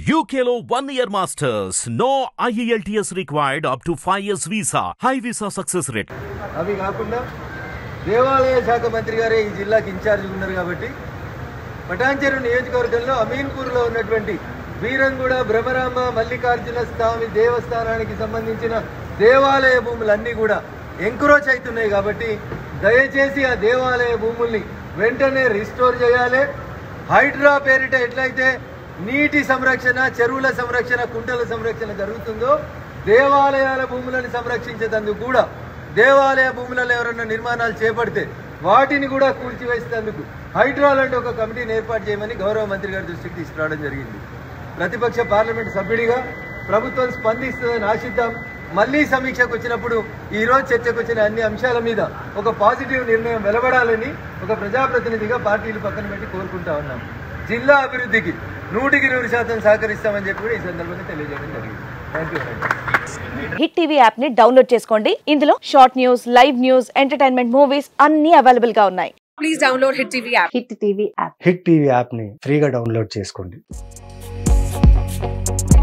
UKలో 1 year masters. No IELTS required up to 5 years visa. High visa success rate. అవి కాకుండా దేవాలయ శాఖ మంత్రి గారే ఈ జిల్లాకి ఇన్ఛార్జ్ ఉన్నారు కాబట్టి పటాన్చెరు నియోజకవర్గంలో అమీన్పూర్లో ఉన్నటువంటి వీరంగూడ బ్రహ్మరాంబ మల్లికార్జున స్వామి దేవస్థానానికి సంబంధించిన దేవాలయ భూములన్నీ కూడా ఎంక్రోచ్ అవుతున్నాయి కాబట్టి దయచేసి ఆ దేవాలయ భూముల్ని వెంటనే రిస్టోర్ చేయాలి. హైడ్రా పేరిట ఎట్లయితే నీటి సంరక్షణ, చెరువుల సంరక్షణ, కుంటల సంరక్షణ జరుగుతుందో దేవాలయాల భూములను సంరక్షించేందుకు కూడా దేవాలయ భూములలో ఎవరైనా నిర్మాణాలు చేపడితే వాటిని కూడా కూల్చివేసేందుకు హైడ్రా లాంటి ఒక కమిటీని ఏర్పాటు చేయమని గౌరవ మంత్రి గారి దృష్టికి తీసుకురావడం జరిగింది. ప్రతిపక్ష పార్లమెంటు సభ్యుడిగా ప్రభుత్వం స్పందిస్తుందని ఆశిద్దాం. మళ్లీ సమీక్షకు వచ్చినప్పుడు ఈ రోజు చర్చకు వచ్చిన అన్ని అంశాల మీద ఒక పాజిటివ్ నిర్ణయం వెలువడాలని ఒక ప్రజాప్రతినిధిగా పార్టీలు పక్కన పెట్టి కోరుకుంటా ఉన్నాం. జిల్లా అభివృద్ధికి 100% సహకరిస్తామని చెప్పి కూడా ఈ సందర్భంగా తెలియజేయడం జరిగింది. థాంక్యూ. హిట్ టీవీ యాప్ ని డౌన్లోడ్ చేసుకోండి. ఇందులో short news, live news, entertainment movies అన్ని అవైలబుల్ గా ఉన్నాయి. Please download hit TV app. Hit TV app. Hit TV app ని ఫ్రీగా డౌన్లోడ్ చేసుకోండి.